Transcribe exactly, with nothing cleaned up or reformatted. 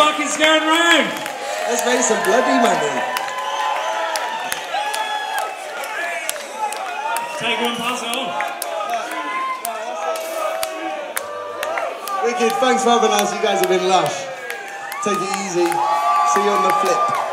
buckets going round. Let's make some bloody money. Take one, pass it on. Wicked, thanks for having us. You guys have been lush. Take it easy. See you on the flip.